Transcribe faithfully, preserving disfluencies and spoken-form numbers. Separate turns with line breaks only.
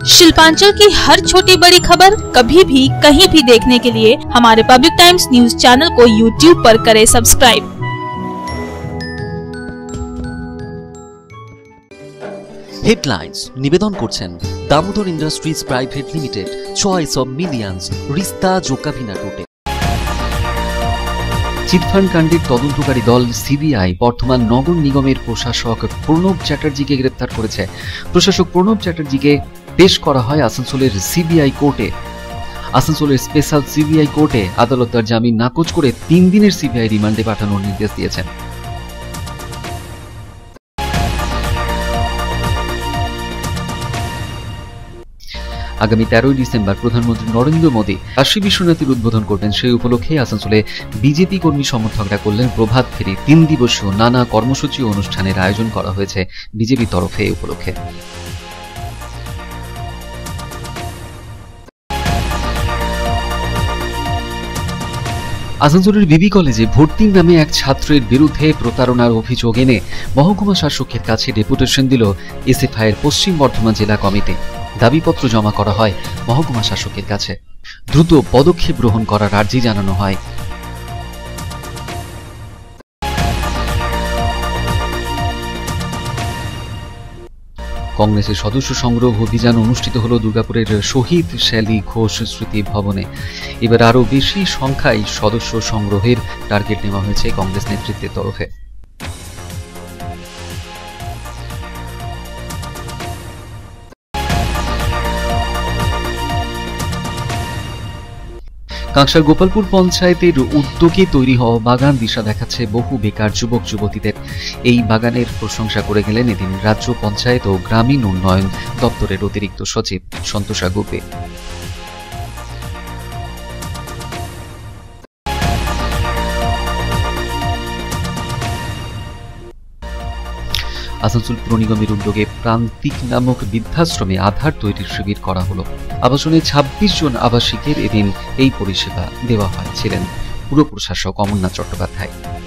शिल्पांचल की हर छोटी बड़ी खबर कभी भी कहीं भी देखने के लिए हमारे पब्लिक टाइम्स न्यूज चैनल को यूट्यूब पर करें सब्सक्राइब।
हेडलाइंस निवेदन करছেন Damodar Industries Private Limited choice of millions रिश्ता जोकाभिना टूटे। चिटफांड कांडेर तदन्तकारी दल सीबीआई बर्तमान नगर निगमेर प्रशासक प्रणब चैटार्जीके ग्रेप्तार करेছে। प्रशासक प्रणब चैटार्जीके पेश करा হয় आसानसोलेर सीबीआई कोर्टे। आसानसोलेर स्पेशल सीबीआई कोर्टे आदालत तार जामिन नाকচ করে तीन दिनेर सीबीआई रिमांडे पाठानोर निर्देश दिয়েছেন। आगामी तेरह डिसेम्बर प्रधानमंत्री नरेंद्र मोदी काशी विश्वनाथेर उद्बोधन करবেন। সেই উপলক্ষে আসানসোলে বিজেপি কর্মী সমর্থকরা করলেন প্রভাত ফেরি। তিন দিবসীয় নানা কর্মসূচি ও অনুষ্ঠানের আয়োজন করা হয়েছে বিজেপি তরফে এই উপলক্ষে। আসানসোলের বিবি কলেজে ভর্তির নামে এক ছাত্রের বিরুদ্ধে প্রতারণার অভিযোগ এনে মহকুমা শাসকের কাছে ডেপুটেশন দিল এসএফআই এর পশ্চিম বর্ধমান জেলা কমিটি। দাবিপত্র জমা করা হয় মহকুমা শাসকের কাছে। দ্রুত পদক্ষেপ গ্রহণ করার আর্জি জানানো হয়। কংগ্রেসের সদস্য সংগ্রহ অভিযান অনুষ্ঠিত হলো দুর্গাপুরের শহীদ শ্যালী ঘোষ স্মৃতি ভবনে। এবার আরো বেশি সংখ্যায় সদস্য সংগ্রহের টার্গেট নেওয়া হয়েছে কংগ্রেস নেতৃত্বের তরফে। কাঁকসার গোপালপুর পঞ্চায়েতের উদ্যোগে তৈরি হওয়া বাগান দিশা দেখাচ্ছে বহু বেকার যুবক যুবতীদের। এই বাগানের প্রশংসা করে গেলেন এদিন রাজ্য পঞ্চায়েত ও গ্রামীণ উন্নয়ন দপ্তরের অতিরিক্ত সচিব সন্তোষা গোপে। আসানসোল পুর নিগমের উদ্যোগে প্রান্তিক নামক বৃদ্ধাশ্রমে আধার তৈরির শিবির করা হলো। আবাসনে ছাব্বিশ জন আবাসিকের এদিন এই পরিষেবা দেওয়া হয়েছিলেন পুর প্রশাসক অমরনাথ চট্টোপাধ্যায়।